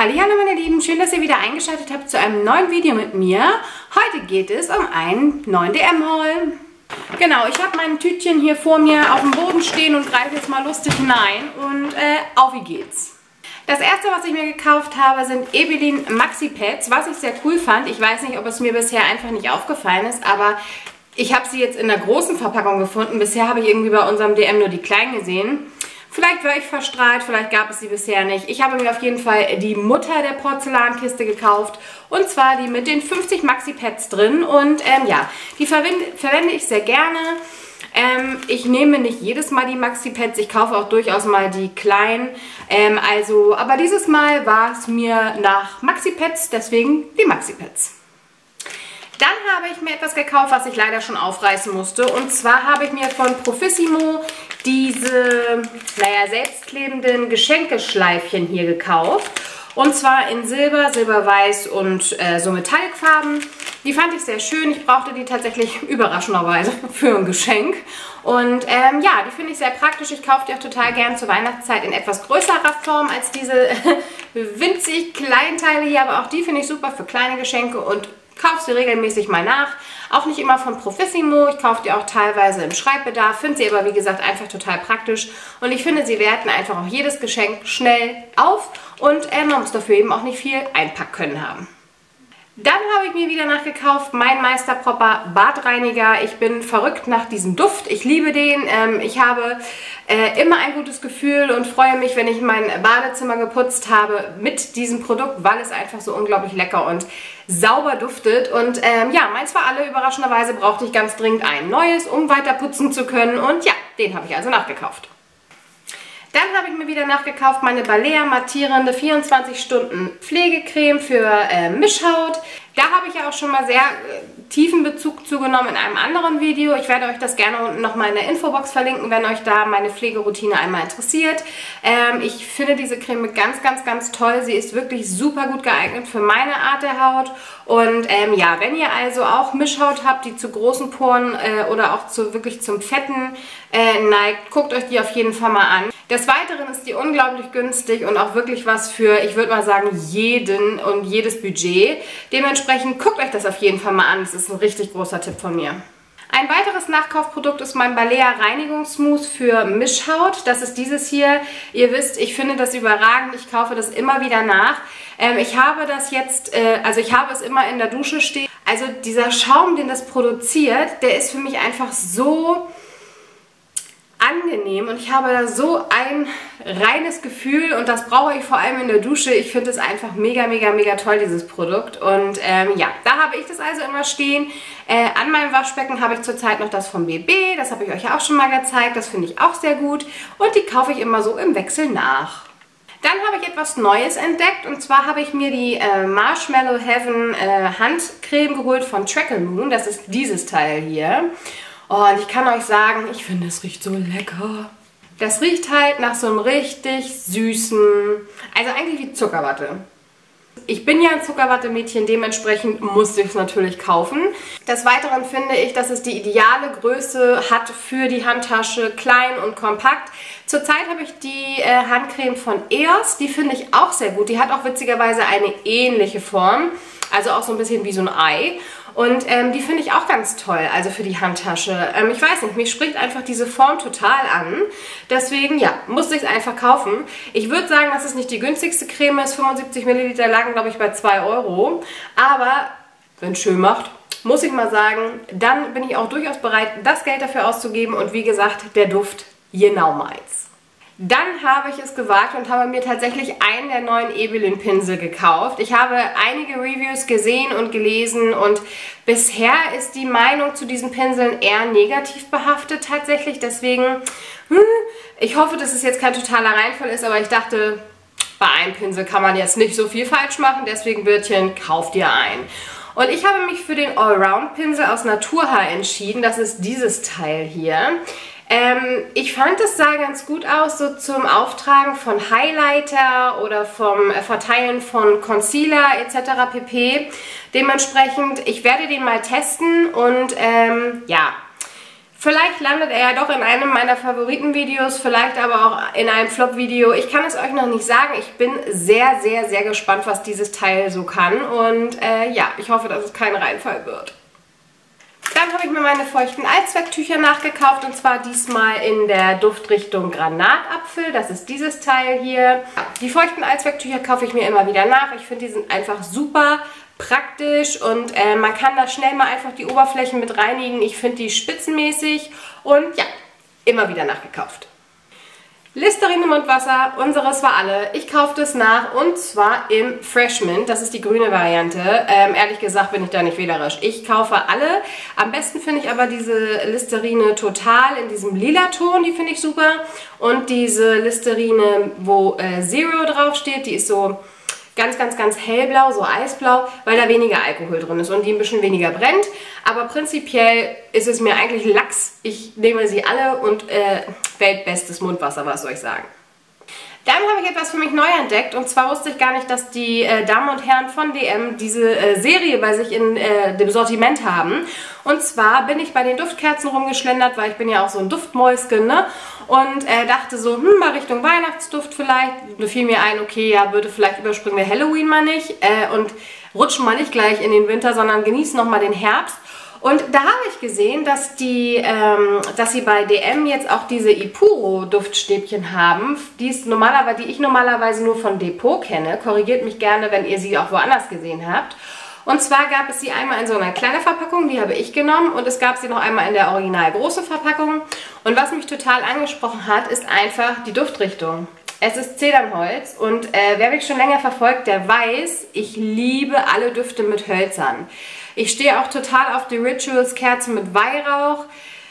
Hallihallo meine Lieben, schön, dass ihr wieder eingeschaltet habt zu einem neuen Video mit mir. Heute geht es um einen neuen DM-Haul. Genau, ich habe mein Tütchen hier vor mir auf dem Boden stehen und greife jetzt mal lustig hinein und auf wie geht's. Das erste, was ich mir gekauft habe, sind Ebelin Maxi Pads, was ich sehr cool fand. Ich weiß nicht, ob es mir bisher einfach nicht aufgefallen ist, aber ich habe sie jetzt in der großen Verpackung gefunden. Bisher habe ich irgendwie bei unserem DM nur die kleinen gesehen. Vielleicht war ich verstrahlt, vielleicht gab es sie bisher nicht. Ich habe mir auf jeden Fall die Mutter der Porzellankiste gekauft. Und zwar die mit den 50 Maxi Pads drin. Und ja, die verwende ich sehr gerne. Ich nehme nicht jedes Mal die Maxi Pads. Ich kaufe auch durchaus mal die kleinen. Aber dieses Mal war es mir nach Maxi Pads, deswegen die Maxi Pads. Dann habe ich mir etwas gekauft, was ich leider schon aufreißen musste. Und zwar habe ich mir von Profissimo diese, selbstklebenden Geschenkeschleifchen hier gekauft. Und zwar in Silber, Silberweiß und so Metallicfarben. Die fand ich sehr schön. Ich brauchte die tatsächlich überraschenderweise für ein Geschenk. Und ja, die finde ich sehr praktisch. Ich kaufe die auch total gern zur Weihnachtszeit in etwas größerer Form als diese winzig kleinen Teile hier. Aber auch die finde ich super für kleine Geschenke und kaufe sie regelmäßig mal nach. Auch nicht immer von Profissimo. Ich kaufe die auch teilweise im Schreibbedarf. Finde sie aber, wie gesagt, einfach total praktisch. Und ich finde, sie werten einfach auch jedes Geschenk schnell auf. Und man muss dafür eben auch nicht viel Einpackkönnen haben. Dann habe ich mir wieder nachgekauft, mein Meister Propper Badreiniger. Ich bin verrückt nach diesem Duft. Ich liebe den. Ich habe immer ein gutes Gefühl und freue mich, wenn ich mein Badezimmer geputzt habe mit diesem Produkt, weil es einfach so unglaublich lecker und sauber duftet. Und ja, meins war alle. Überraschenderweise brauchte ich ganz dringend ein neues, um weiter putzen zu können. Und ja, den habe ich also nachgekauft. Dann habe ich mir wieder nachgekauft meine Balea mattierende 24 Stunden Pflegecreme für Mischhaut. Da habe ich ja auch schon mal sehr tiefen Bezug zugenommen in einem anderen Video. Ich werde euch das gerne unten nochmal in der Infobox verlinken, wenn euch da meine Pflegeroutine einmal interessiert. Ich finde diese Creme ganz, ganz, ganz toll. Sie ist wirklich super gut geeignet für meine Art der Haut. Und ja, wenn ihr also auch Mischhaut habt, die zu großen Poren oder auch wirklich zum Fetten neigt, guckt euch die auf jeden Fall mal an. Des Weiteren ist die unglaublich günstig und auch wirklich was für, ich würde mal sagen, jeden und jedes Budget. Dementsprechend guckt euch das auf jeden Fall mal an. Das ist ein richtig großer Tipp von mir. Ein weiteres Nachkaufprodukt ist mein Balea Reinigungsmousse für Mischhaut. Das ist dieses hier. Ihr wisst, ich finde das überragend. Ich kaufe das immer wieder nach. Ich habe das jetzt, ich habe es immer in der Dusche stehen. Also dieser Schaum, den das produziert, der ist für mich einfach so angenehm und ich habe da so ein reines Gefühl und das brauche ich vor allem in der Dusche. Ich finde es einfach mega, mega, mega toll, dieses Produkt. Und ja, da habe ich das also immer stehen. An meinem Waschbecken habe ich zurzeit noch das vom BB. Das habe ich euch ja auch schon mal gezeigt. Das finde ich auch sehr gut. Und die kaufe ich immer so im Wechsel nach. Dann habe ich etwas Neues entdeckt und zwar habe ich mir die Marshmallow Heaven Handcreme geholt von Trackle Moon. Das ist dieses Teil hier. Und ich kann euch sagen, ich finde, es riecht so lecker. Das riecht halt nach so einem richtig süßen, also eigentlich wie Zuckerwatte. Ich bin ja ein Zuckerwatte-Mädchen, dementsprechend musste ich es natürlich kaufen. Des Weiteren finde ich, dass es die ideale Größe hat für die Handtasche, klein und kompakt. Zurzeit habe ich die Handcreme von EOS, die finde ich auch sehr gut. Die hat auch witzigerweise eine ähnliche Form, also auch so ein bisschen wie so ein Ei. Und die finde ich auch ganz toll, also für die Handtasche. Ich weiß nicht, mich spricht einfach diese Form total an. Deswegen, ja, musste ich es einfach kaufen. Ich würde sagen, dass es nicht die günstigste Creme ist. 75 Milliliter lagen, glaube ich, bei 2 €. Aber, wenn es schön macht, muss ich mal sagen, dann bin ich auch durchaus bereit, das Geld dafür auszugeben. Und wie gesagt, der Duft, genau meins. Dann habe ich es gewagt und habe mir tatsächlich einen der neuen Ebelin Pinsel gekauft. Ich habe einige Reviews gesehen und gelesen und bisher ist die Meinung zu diesen Pinseln eher negativ behaftet tatsächlich. Deswegen, ich hoffe, dass es jetzt kein totaler Reinfall ist, aber ich dachte, bei einem Pinsel kann man jetzt nicht so viel falsch machen. Deswegen, Birtchen, kauft ihr einen. Und ich habe mich für den Allround-Pinsel aus Naturhaar entschieden. Das ist dieses Teil hier. Ich fand, es sah ganz gut aus, so zum Auftragen von Highlighter oder vom Verteilen von Concealer etc. pp. Dementsprechend, ich werde den mal testen und ja, Vielleicht landet er ja doch in einem meiner Favoritenvideos, vielleicht aber auch in einem Flop-Video. Ich kann es euch noch nicht sagen. Ich bin sehr, sehr, sehr gespannt, was dieses Teil so kann. Und ja, ich hoffe, dass es kein Reinfall wird. Dann habe ich mir meine feuchten Allzwecktücher nachgekauft und zwar diesmal in der Duftrichtung Granatapfel. Das ist dieses Teil hier. Die feuchten Allzwecktücher kaufe ich mir immer wieder nach. Ich finde, die sind einfach super praktisch und man kann da schnell mal einfach die Oberflächen mit reinigen. Ich finde die spitzenmäßig und ja, immer wieder nachgekauft. Listerine Mundwasser, unseres war alle. Ich kaufe das nach und zwar im Fresh Mint. Das ist die grüne Variante. Ehrlich gesagt bin ich da nicht wählerisch. Ich kaufe alle. Am besten finde ich aber diese Listerine Total in diesem lila Ton. Die finde ich super. Und diese Listerine, wo Zero draufsteht, die ist so ganz, ganz, ganz hellblau, so eisblau, weil da weniger Alkohol drin ist und die ein bisschen weniger brennt. Aber prinzipiell ist es mir eigentlich Lachs. Ich nehme sie alle und weltbestes Mundwasser, was soll ich sagen. Dann habe ich etwas für mich neu entdeckt und zwar wusste ich gar nicht, dass die Damen und Herren von DM diese Serie bei sich in dem Sortiment haben. Und zwar bin ich bei den Duftkerzen rumgeschlendert, weil ich bin ja auch so ein Duftmäuschen, ne? Und dachte so, mal Richtung Weihnachtsduft vielleicht. Da fiel mir ein, okay, ja, würde vielleicht überspringen wir Halloween mal nicht und rutschen mal nicht gleich in den Winter, sondern genießen nochmal den Herbst. Und da habe ich gesehen, dass sie bei DM jetzt auch diese Ipuro Duftstäbchen haben, die ich normalerweise nur von Depot kenne. Korrigiert mich gerne, wenn ihr sie auch woanders gesehen habt. Und zwar gab es sie einmal in so einer kleinen Verpackung, die habe ich genommen. Und es gab sie noch einmal in der original großen Verpackung. Und was mich total angesprochen hat, ist einfach die Duftrichtung. Es ist Zedernholz und wer mich schon länger verfolgt, der weiß, ich liebe alle Düfte mit Hölzern. Ich stehe auch total auf die Rituals Kerzen mit Weihrauch.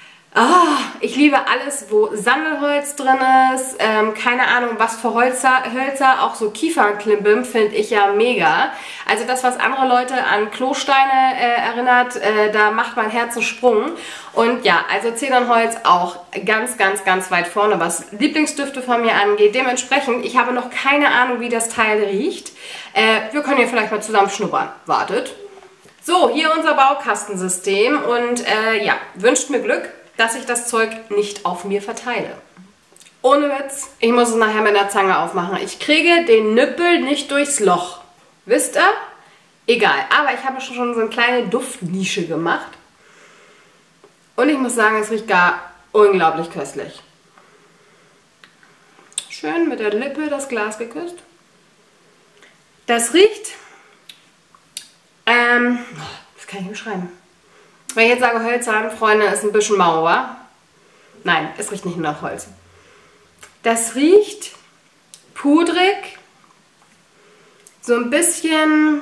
Oh, ich liebe alles, wo Sandelholz drin ist, keine Ahnung, was für Hölzer, auch so Kiefernklimbim finde ich ja mega. Also das, was andere Leute an Klosteine erinnert, da macht mein Herz einen Sprung. Und ja, also Zedernholz auch ganz, ganz, ganz weit vorne, was Lieblingsdüfte von mir angeht. Dementsprechend, ich habe noch keine Ahnung, wie das Teil riecht. Wir können hier vielleicht mal zusammen schnuppern. Wartet. So, hier unser Baukastensystem und ja, wünscht mir Glück, dass ich das Zeug nicht auf mir verteile. Ohne Witz, ich muss es nachher mit der Zange aufmachen. Ich kriege den Nippel nicht durchs Loch. Wisst ihr? Egal, aber ich habe schon so eine kleine Duftnische gemacht. Und ich muss sagen, es riecht gar unglaublich köstlich. Schön mit der Lippe das Glas geküsst. Das riecht... das kann ich nicht beschreiben. Wenn ich jetzt sage Hölzern, Freunde, ist ein bisschen mau, wa? Nein, es riecht nicht nur nach Holz. Das riecht pudrig, so ein bisschen,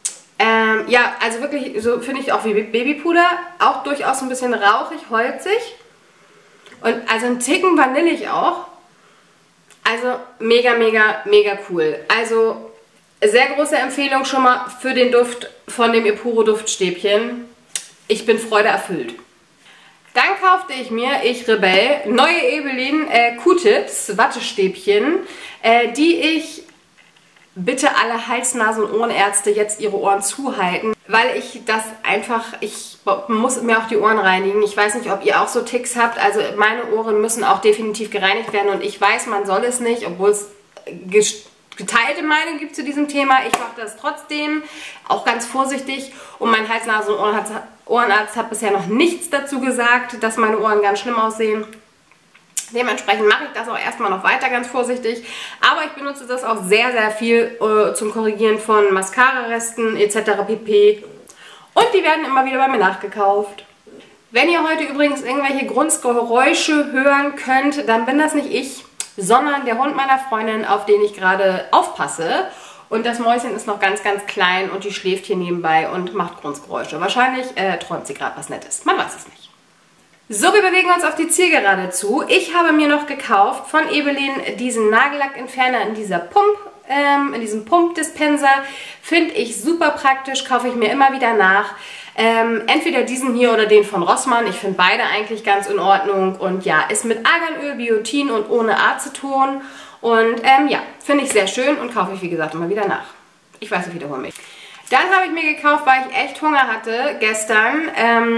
ja, also wirklich, so finde ich auch wie Babypuder, auch durchaus ein bisschen rauchig, holzig und also ein Ticken vanillig auch. Also mega, mega, mega cool. Also sehr große Empfehlung schon mal für den Duft von dem Ipuro Duftstäbchen. Ich bin freudeerfüllt. Dann kaufte ich mir, ich Rebell, neue Ebelin Q-Tips, Wattestäbchen, die ich, bitte alle Hals-, Nasen- und Ohrenärzte jetzt ihre Ohren zuhalten, weil ich das einfach, ich muss mir auch die Ohren reinigen. Ich weiß nicht, ob ihr auch so Ticks habt, also meine Ohren müssen auch definitiv gereinigt werden und ich weiß, man soll es nicht, obwohl es geteilte Meinung gibt zu diesem Thema. Ich mache das trotzdem, auch ganz vorsichtig. Und mein Hals-, Nasen- und Ohrenarzt hat bisher noch nichts dazu gesagt, dass meine Ohren ganz schlimm aussehen. Dementsprechend mache ich das auch erstmal noch weiter ganz vorsichtig. Aber ich benutze das auch sehr, sehr viel zum Korrigieren von Mascara-Resten etc. pp. Und die werden immer wieder bei mir nachgekauft. Wenn ihr heute übrigens irgendwelche Grundgeräusche hören könnt, dann bin das nicht ich, sondern der Hund meiner Freundin, auf den ich gerade aufpasse. Und das Mäuschen ist noch ganz, ganz klein und die schläft hier nebenbei und macht Grunzgeräusche. Wahrscheinlich träumt sie gerade was Nettes. Man weiß es nicht. So, wir bewegen uns auf die Zielgerade zu. Ich habe mir noch gekauft von Ebelin diesen Nagellackentferner in dieser in diesem Pumpdispenser. Finde ich super praktisch, kaufe ich mir immer wieder nach. Entweder diesen hier oder den von Rossmann. Ich finde beide eigentlich ganz in Ordnung. Und ja, ist mit Arganöl, Biotin und ohne Aceton. Und ja, finde ich sehr schön und kaufe ich, wie gesagt, immer wieder nach. Ich weiß, ich wiederhole mich. Dann habe ich mir gekauft, weil ich echt Hunger hatte gestern,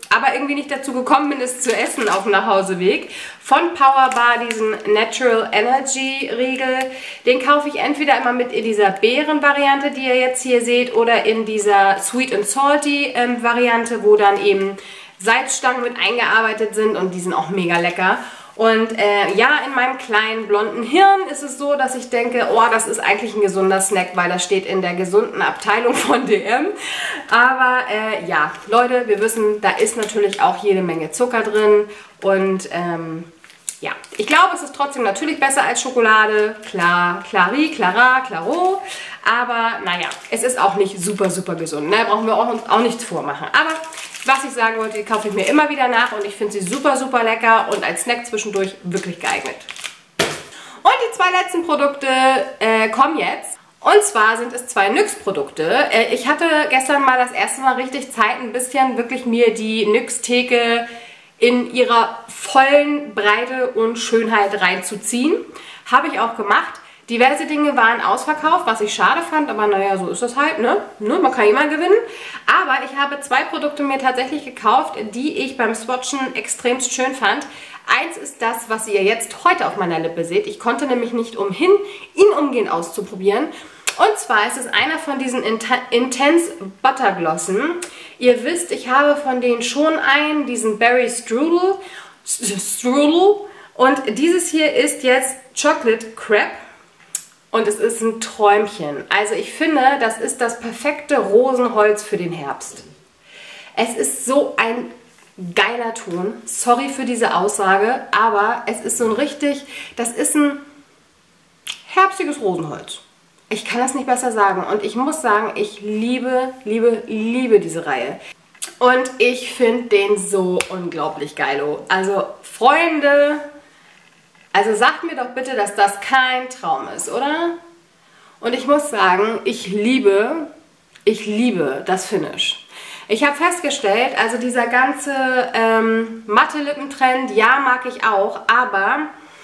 aber irgendwie nicht dazu gekommen bin, es zu essen auf dem Nachhauseweg. Von Powerbar, diesen Natural Energy Riegel. Den kaufe ich entweder immer mit in dieser Beeren-Variante, die ihr jetzt hier seht, oder in dieser Sweet and Salty Variante, wo dann eben Salzstangen mit eingearbeitet sind und die sind auch mega lecker. Und ja, in meinem kleinen blonden Hirn ist es so, dass ich denke, oh, das ist eigentlich ein gesunder Snack, weil das steht in der gesunden Abteilung von DM. Aber ja, Leute, wir wissen, da ist natürlich auch jede Menge Zucker drin. Und ja, ich glaube, es ist trotzdem natürlich besser als Schokolade. Klar, Clari, Clara, Claro. Aber naja, es ist auch nicht super, super gesund. Ne? Brauchen wir uns auch nichts vormachen. Aber was ich sagen wollte, die kaufe ich mir immer wieder nach und ich finde sie super, super lecker und als Snack zwischendurch wirklich geeignet. Und die zwei letzten Produkte kommen jetzt. Und zwar sind es zwei NYX-Produkte. Ich hatte gestern mal das erste Mal richtig Zeit, ein bisschen wirklich mir die NYX-Theke in ihrer vollen Breite und Schönheit reinzuziehen. Habe ich auch gemacht. Diverse Dinge waren ausverkauft, was ich schade fand, aber naja, so ist das halt, ne? Man kann immer gewinnen. Aber ich habe zwei Produkte mir tatsächlich gekauft, die ich beim Swatchen extremst schön fand. Eins ist das, was ihr jetzt heute auf meiner Lippe seht. Ich konnte nämlich nicht umhin, ihn umgehend auszuprobieren. Und zwar ist es einer von diesen Intense Butterglossen. Ihr wisst, ich habe von denen schon einen, diesen Berry Strudel. Und dieses hier ist jetzt Chocolate Crepe. Und es ist ein Träumchen. Also ich finde, das ist das perfekte Rosenholz für den Herbst. Es ist so ein geiler Ton. Sorry für diese Aussage, aber es ist so ein richtig, das ist ein herbstiges Rosenholz. Ich kann das nicht besser sagen. Und ich muss sagen, ich liebe, liebe, liebe diese Reihe. Und ich finde den so unglaublich geilo. Also Freunde... Also sagt mir doch bitte, dass das kein Traum ist, oder? Und ich muss sagen, ich liebe das Finish. Ich habe festgestellt, also dieser ganze Matte-Lippentrend, ja, mag ich auch, aber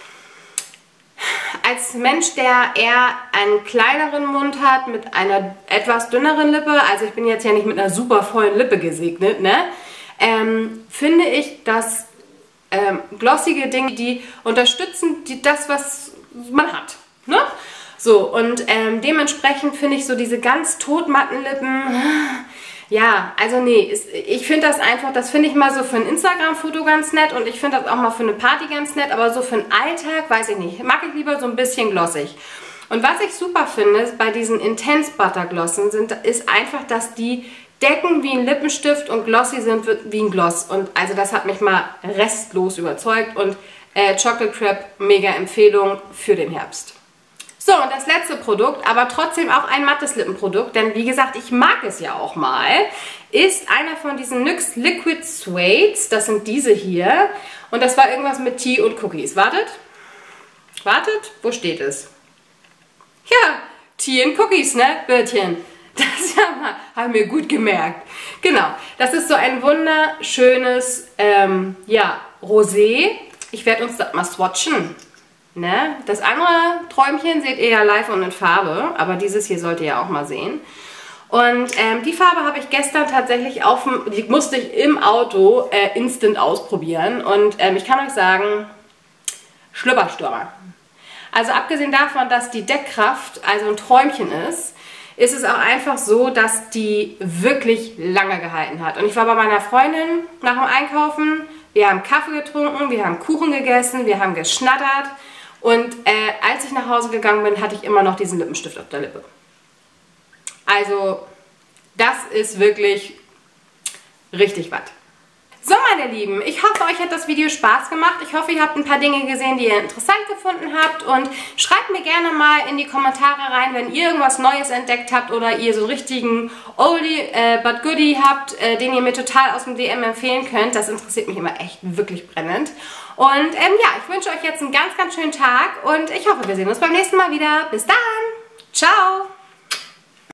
als Mensch, der eher einen kleineren Mund hat, mit einer etwas dünneren Lippe, also ich bin jetzt ja nicht mit einer super vollen Lippe gesegnet, ne? Finde ich, dass glossige Dinge, die unterstützen das, was man hat. Ne? So, und dementsprechend finde ich so diese ganz totmatten Lippen, ja, also nee, ich finde das einfach, das finde ich mal so für ein Instagram-Foto ganz nett und ich finde das auch mal für eine Party ganz nett, aber so für einen Alltag, weiß ich nicht, mag ich lieber so ein bisschen glossig. Und was ich super finde, bei diesen Intense Butterglossen ist einfach, dass die decken wie ein Lippenstift und glossy sind wie ein Gloss. Und also das hat mich mal restlos überzeugt. Und Chocolate Crepe, mega Empfehlung für den Herbst. So, und das letzte Produkt, aber trotzdem auch ein mattes Lippenprodukt, denn wie gesagt, ich mag es ja auch mal, ist einer von diesen NYX Liquid Suedes. Das sind diese hier. Und das war irgendwas mit Tea und Cookies. Wartet. Wartet, wo steht es? Ja, Tea and Cookies, ne, Birtchen? Das haben wir gut gemerkt. Genau, das ist so ein wunderschönes, ja, Rosé. Ich werde uns das mal swatchen. Ne? Das andere Träumchen seht ihr ja live und in Farbe, aber dieses hier sollt ihr ja auch mal sehen. Und die Farbe habe ich gestern tatsächlich die musste ich im Auto instant ausprobieren. Und ich kann euch sagen, Schlüpperstürmer. Also abgesehen davon, dass die Deckkraft also ein Träumchen ist es auch einfach so, dass die wirklich lange gehalten hat. Und ich war bei meiner Freundin nach dem Einkaufen, wir haben Kaffee getrunken, wir haben Kuchen gegessen, wir haben geschnattert und als ich nach Hause gegangen bin, hatte ich immer noch diesen Lippenstift auf der Lippe. Also das ist wirklich richtig was. So, meine Lieben, ich hoffe, euch hat das Video Spaß gemacht. Ich hoffe, ihr habt ein paar Dinge gesehen, die ihr interessant gefunden habt. Und schreibt mir gerne mal in die Kommentare rein, wenn ihr irgendwas Neues entdeckt habt oder ihr so einen richtigen Oldie but Goodie habt, den ihr mir total aus dem DM empfehlen könnt. Das interessiert mich immer echt wirklich brennend. Und ja, ich wünsche euch jetzt einen ganz, ganz schönen Tag und ich hoffe, wir sehen uns beim nächsten Mal wieder. Bis dann! Ciao!